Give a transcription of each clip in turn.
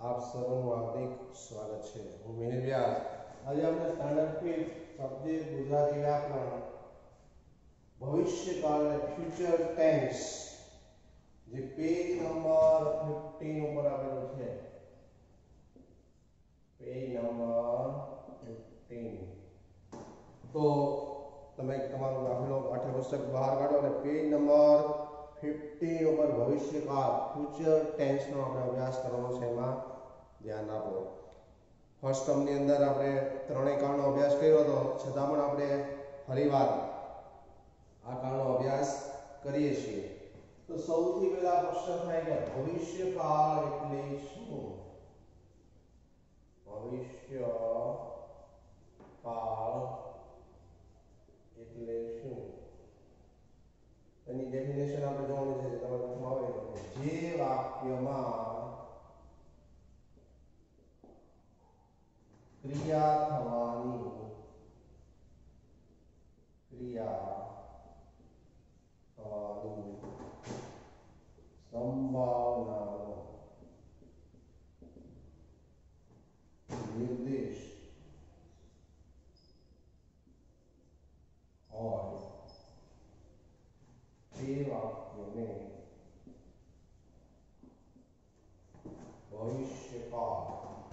આપ સર્વનું હાર્દિક સ્વાગત છે। હું મિહિર વ્યાસ। આજે આપણે સ્ટાન્ડર્ડ 5 સબ્જેક્ટ ગુજરાતી વ્યાકરણ ભવિષ્યકાળ ફ્યુચર ટેન્સ જે પેજ નંબર 15 ઉપર આપેલું છે। પેજ નંબર 15 તો તમે તમારું આપેલો પાઠ્યપુસ્તક બહાર કાઢો અને પેજ નંબર 15 ઉપર ભવિષ્યકાળ ફ્યુચર ટેન્સ નો આપણે અભ્યાસ કરવાનો છે। એમાં ધ્યાન આપો। ફર્સ્ટ ટર્મ ની અંદર આપણે ત્રણેય કાળનો અભ્યાસ કર્યો હતો, છતાં પણ આપણે ફરીવાર આ કાળનો અભ્યાસ કરીએ છીએ। તો સૌથી પહેલા પ્રશ્ન થાય કે ભવિષ્યકાળ એટલે શું? ભવિષ્યકાળ એટલે શું? એની ડેફિનેશન આપણે જોવાની છે। તમારા લખવામાં આવે જે વાક્યમાં ક્રિયા થવાની સંભાવનાનો નિર્દેશ હોય તે વાક્યને ભવિષ્યકાળ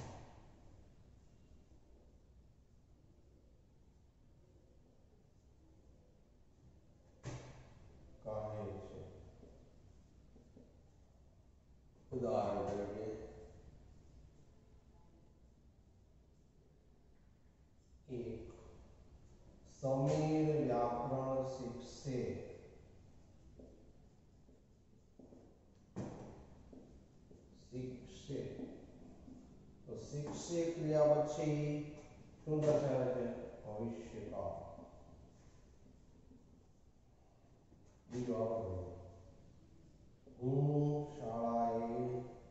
કહે છે। ઉદાહરણ તરીકે એક સમીર વ્યાકરણ શીખશે। તો શીખશે ક્રિયા પછી શું દર્શાવે છે? ભવિષ્યકાળ। બીજો આપણે હું શાળાએ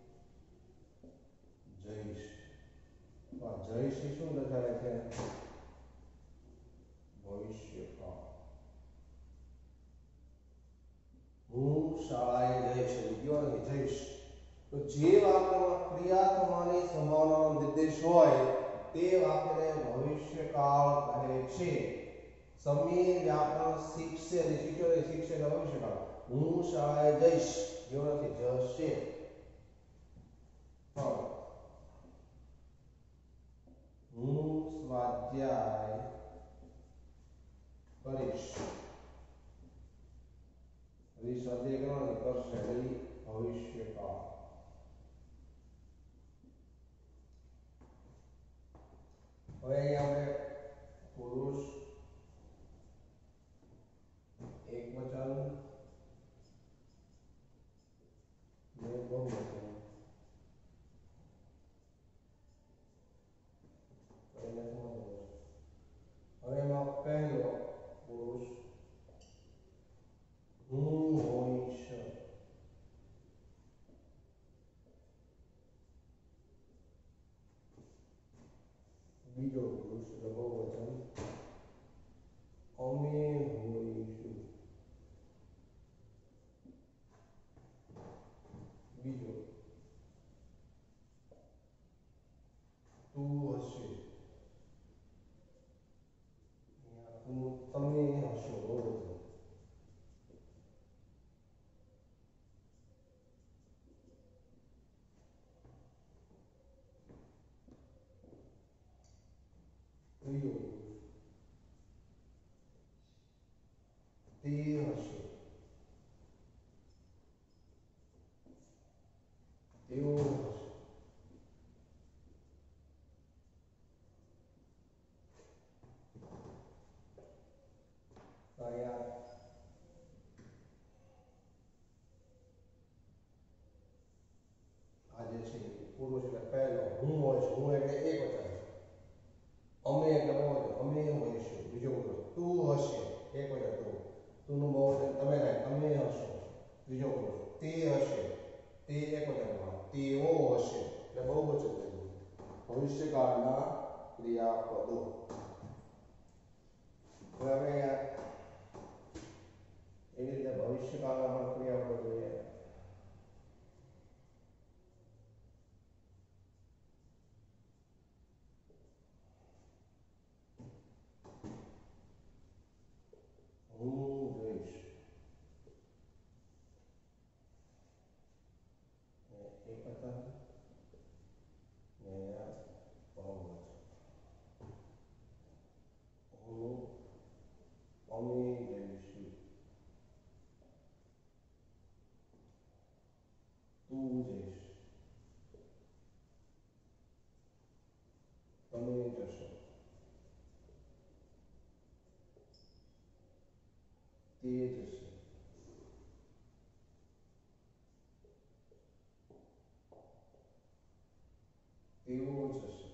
જઈશ। તો આ જઈશ શું દર્શાવે છે? ભવિષ્યકાળ। હું શાળાએ જઈશ વિદ્યો નથી જઈશ। તો જે વાક્યમાં ક્રિયા થવાની સંભાવનાનો નિર્દેશ હોય તે વાક્યને ભવિષ્યકાળ કહે છે। સમીર વ્યાકરણ શીખશે અને શીખશે એટલે ભવિષ્યકાળ। હું શાળાએ જઈશ વિદ્યો નથી જશે। હું સ્વાધ્યાય કરીશ। સ્વાધ્યાય કરવાનો કરશે ભવિષ્યકાળ। હવે અહીં આપણે પુરુષ એકવચન ને બહુવચન હવે એમાં પહેલો પુરુષ હું હોઈશ। બીજો પુરુષ એટલે બહુવચન અમે હોઈશું। બીજો તું હશે। તમે હશો બહુવચન। ત્રીજો તે હશે। તેઓ હશે। આજે છે પુરુષ એટલે પહેલો હું હોઈશ। હું એટલે એકવચન, અમે એટલે બહુવચન અમે હોઈશું। બીજો પુરુષ તું હશે એકવચન તું, તુંનું બહુવચન તમે થાય તમે હશો। ત્રીજો પુરુષ તે હશે તે એકવચનમાં, તેઓ હશે એટલે બહુવચન થયું। ભવિષ્યકાળના ક્રિયાપદો। હવે એવી રીતે ભવિષ્યકાળના પણ ક્રિયાપદો જોઈએ। વર્તન ને બહુવચન. હું અમે જઈશું, તું જઈશ, તમે જશો, તે જશે, તેઓ જશે.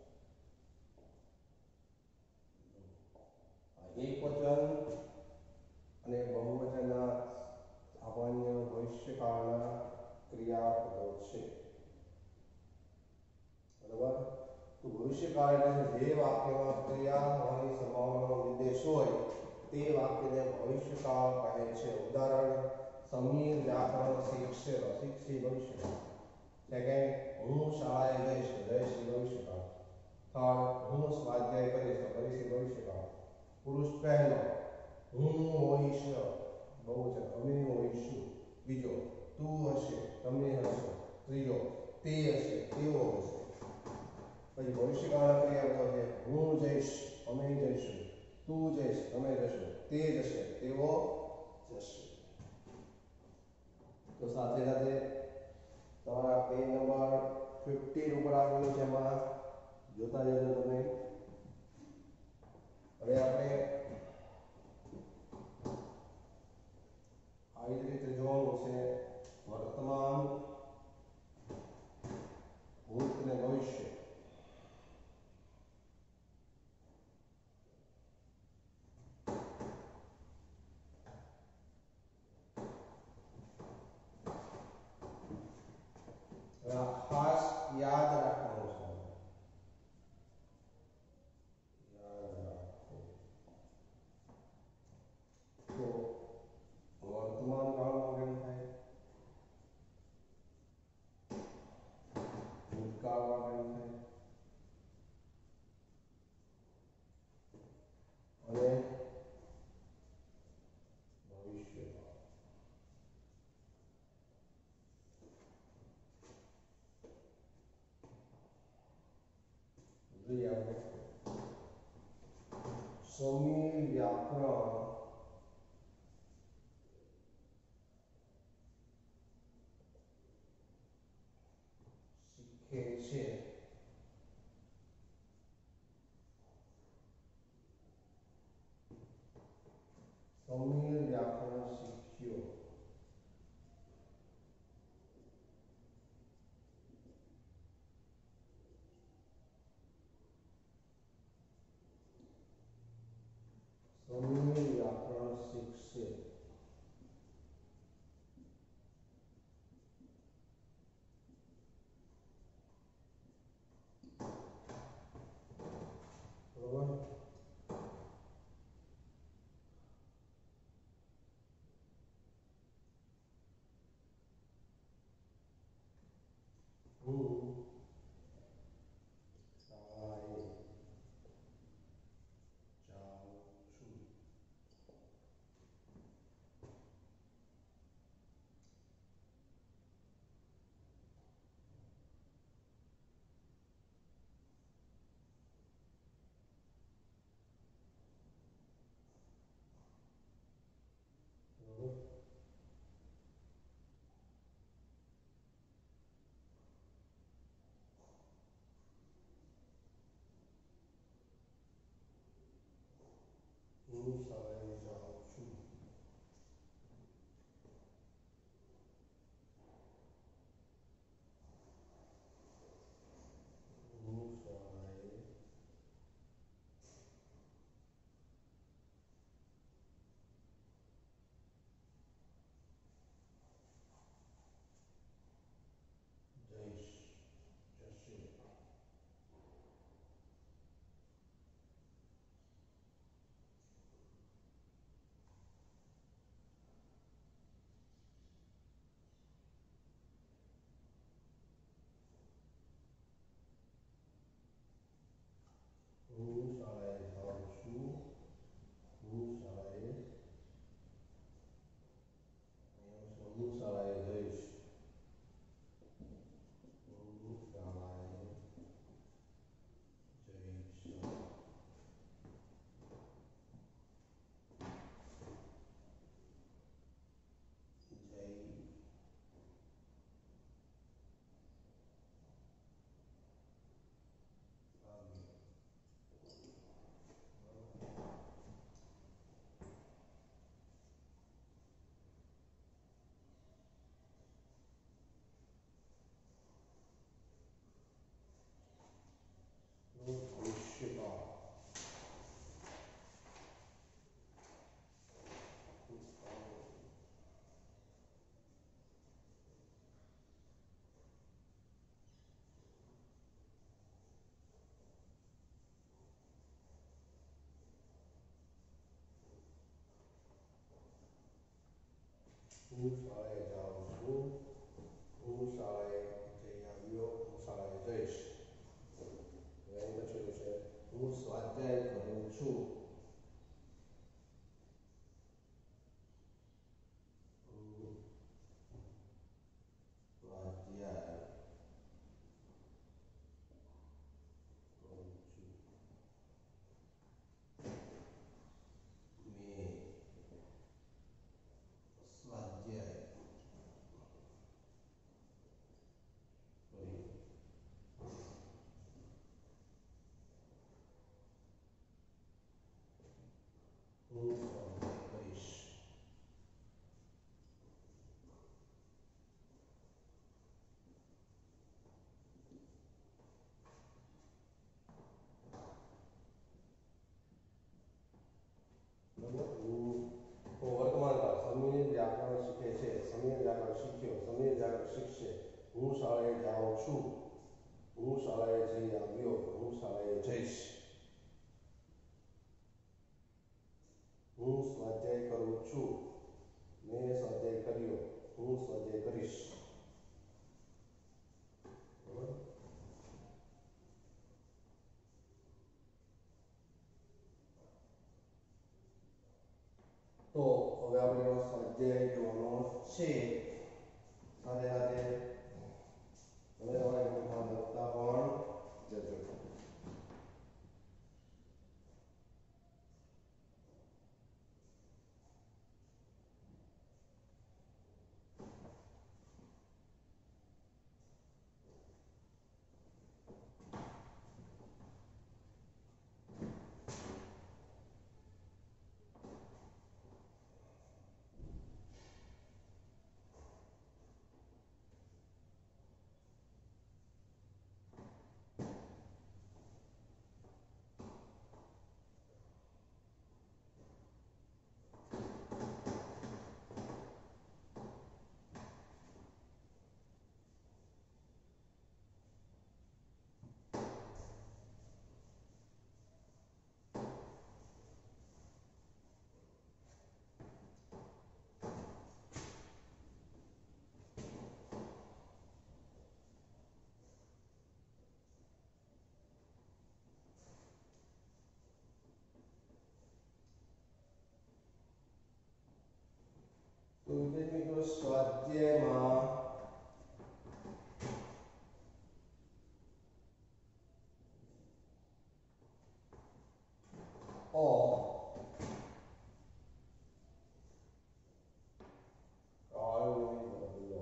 એક વચન અને બહુવચનના સામાન્ય ભવિષ્યકાળના ક્રિયાપદો છે. બરાબર. તો ભવિષ્યકાળ એટલે જે વાક્યમાં ક્રિયા થવાની સંભાવનાનો નિર્દેશ હોય તે વાક્યને ભવિષ્યકાળ કહે છે. ઉદાહરણ: સમીર વ્યાકરણ શીખશે. શીખશે ભવિષ્યકાળ. સેકન્ડ, હું શાળાએ જઈશ. જઈશ ભવિષ્યકાળ. થર્ડ, હું સ્વાધ્યાય કરીશ. કરીશ ભવિષ્યકાળ. પુરુષ પહેલો, હું હોઈશ બહુવચન, અમે હોઈશું. બીજો, તું હશે, તમે હશો. ત્રીજો, તે હશે, તેઓ હશે. પછી ભવિષ્યકાળના ક્રિયાપદો છે: હું જઈશ, અમે જઈશું, તું જઈશ, તમે જશો, તે જશે, તેઓ જશે. તો સાથે સાથે તમારા પેજ નંબર 15 ઉપર આવેલું છે, એમાં જોતા જજો તમે. હવે આપણે આવી રીતે જોવાનું છે વર્તમાન, ભૂત અને ભવિષ્ય. ખાસ યાદ રાખવાનું છે. યાદ રાખો તો વર્તમાન કાળમાં કેમ થાય, ભૂતકાળમાં કેમ થાય અને ભવિષ્યમાં. જોઈએ આપણે. સમીર વ્યાકરણ શીખે છે. સમીર વ્યાકરણ શીખ્યો. સમીર વ્યાકરણ શીખશે. બરોબર. હું શાળાએ જાઉં છું. બરોબર. હું શાળાએ જાઉં છું. હું શાળાએ જઈશ, જશે. હું શાળાએ જાઉં છું. હું શાળાએ જઈ આવ્યો. હું શાળાએ જઈશ. હવે એની પછીનું છે હું સ્વાધ્યાય કરું છું. હું સ્વાધ્યાય કરું છું. મેં સ્વાધ્યાય કર્યું. હું સ્વાધ્યાય કરીશ. બરાબર. તો વર્તમાન કાળ સમીર વ્યાકરણ શીખે છે. સમીર વ્યાકરણ શીખ્યો. સમીર વ્યાકરણ શીખશે. હું શાળાએ જાઉં છું. હું શાળાએ જઈ આવ્યો. હું શાળાએ જઈશ. હું સ્વાધ્યાય કરું છું. મેં સ્વાધ્યાય કર્યો. હું સ્વાધ્યાય કરીશ. બરાબર. તો હવે આપણે એનો સ્વાધ્યાય જોવાનો છે. સાથે સાથે હવે તમારે નોટમાં લખતા પણ જજો. તો વિદ્યાર્થી મિત્રો સ્વાધ્યાયમાં અ કાળની બદલો.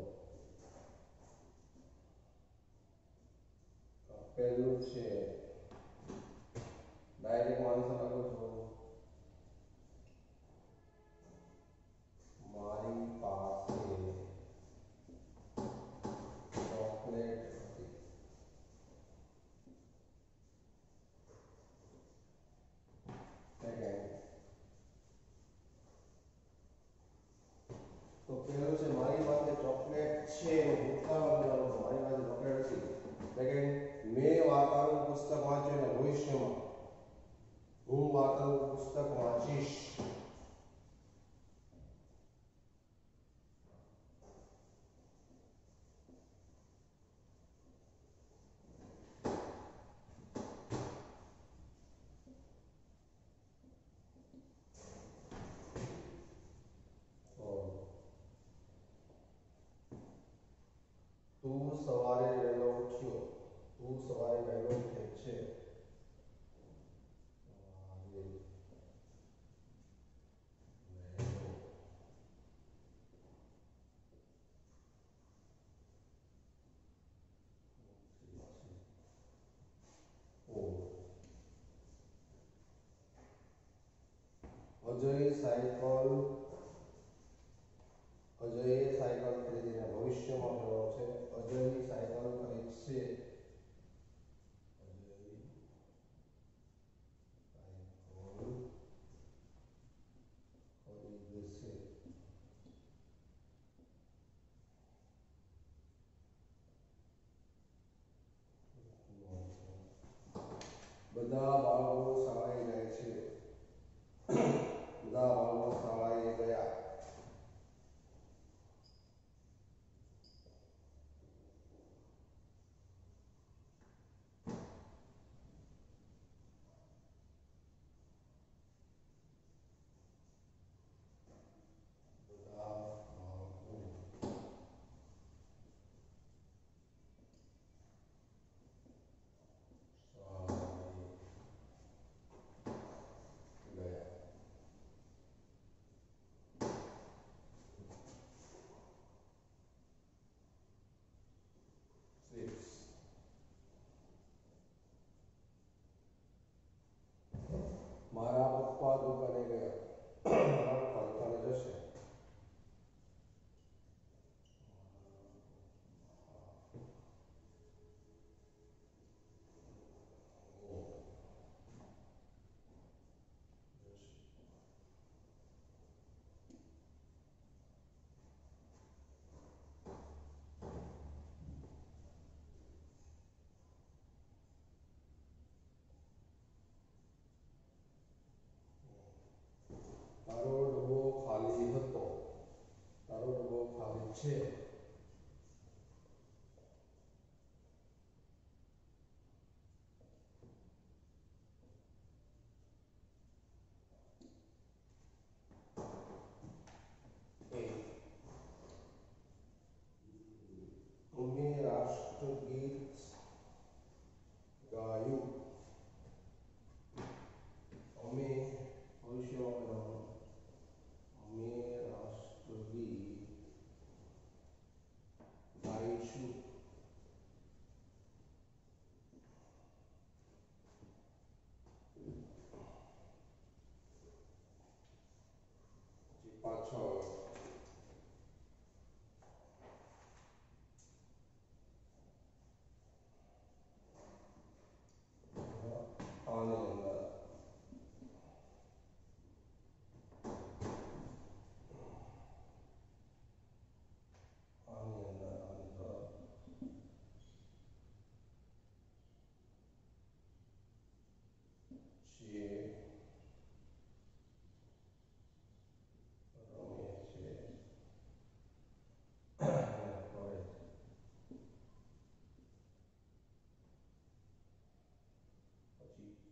પહેલું છે ડાયરેક્ટ આન્સર લખો છો. મારી પાસે ચોકલેટ હતી. સેકન્ડ તો પહેલું છે મારી પાસે ચોકલેટ છે એનું ભૂતકાળ બોલવાનું. મારી પાસે ચોકલેટ હતી. સેકન્ડ મેં વાર્તાનું પુસ્તક વાંચ્યું અને ભવિષ્યમાં હું વાર્તાનું પુસ્તક વાંચીશ. તું સવારે વહેલો ઉઠ્યો. તું સવારે વહેલો ઉઠે છે. સવારે વહેલો. ઓ અજય સાયકલ અજયે સાયકલ ખરીદીને ભવિષ્યમાં કહેવાનો છે. અજય સાયકલ ખરીદશે. અજય સાયકલ ખરીદશે. બધા બાળકો શાળાએ જાય છે. બધા બાળકો શાળાએ ગયા.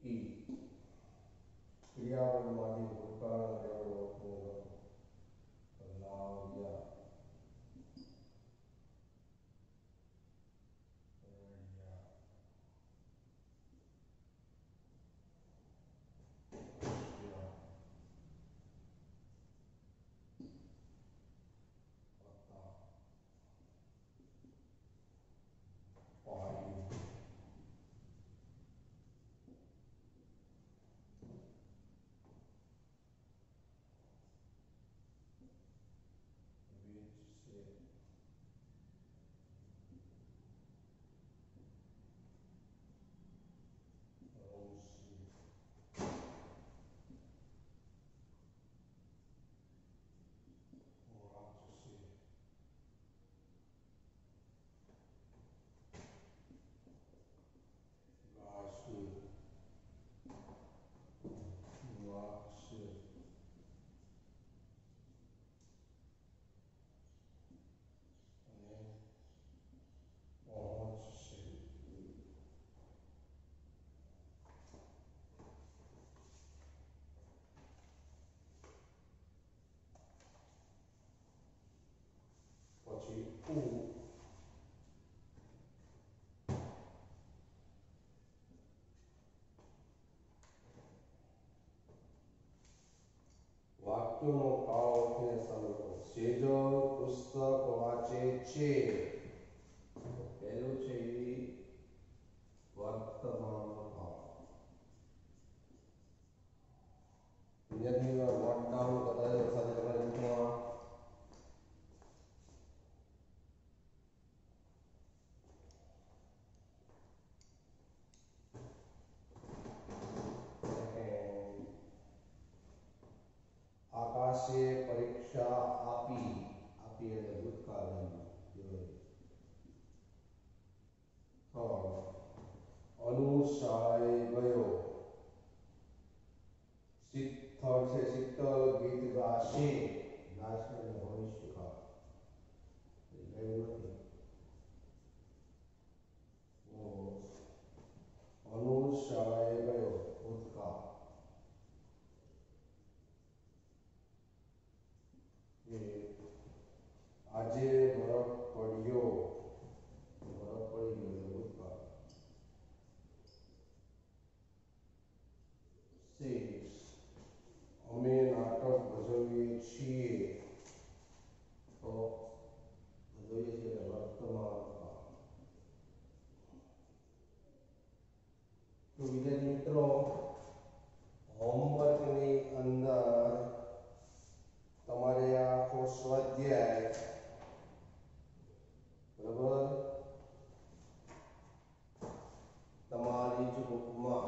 ઈ ક્રિયાપદમાંથી ભૂતકાળના ક્રિયાપદો લાવ્યા પછી વાક્યોનો ભાવ અર્થને સમજો. સેજો પુસ્તક વાંચે છે. પહેલું છે એ વર્તમાન ભાવ. વિદ્યાર્થી નોટ ડાઉન કદાચ સાથે તમારી બુકમાં આકાશે પરીક્ષા આપી. આપી એટલે ભૂતકાળ અનુ શાળાએ ગયો. શીતળ છે શીતળ ગીત ગાશે. ગાશે એટલે ભવિષ્યકાળ. ગયું નથી. અનુ શાળાએ ગયો ભૂતકાળ. આજે બરફ પડ્યો. બરફ પડી ગયો ભૂતકાળ. અમે નાટક ભજવીએ છીએ. તો જોઈએ છે વર્તમાન કાળ. તો વિદ્યાર્થી મિત્રો હોમવર્કની અંદર તમારે આખો સ્વાધ્યાય બરાબર તમારી જ બુકમાં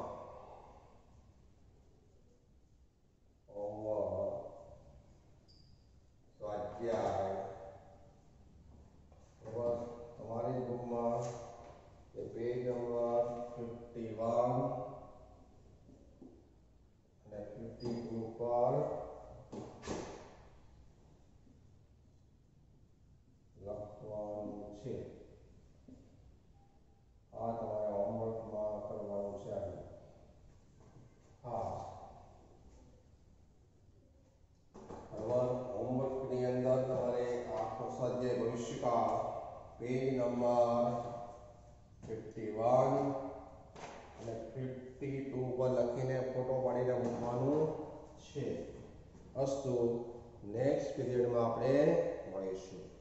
સ્વાધ્યાય બરાબર તમારી બુકમાં પેજ નંબર 51 અને 52 પર લખવાનું છે. આ તમારે હોમવર્કમાં કરવાનું છે. હા હોમવર્કની અંદર તમારે આખો સ્વાધ્યાય ભવિષ્યકાળ પેજ નંબર 51 અને 52 પર લખીને ફોટો પાડીને મૂકવાનું છે. અસ્તુ નેક્સ્ટ પીરિયડમાં આપણે મળીશું.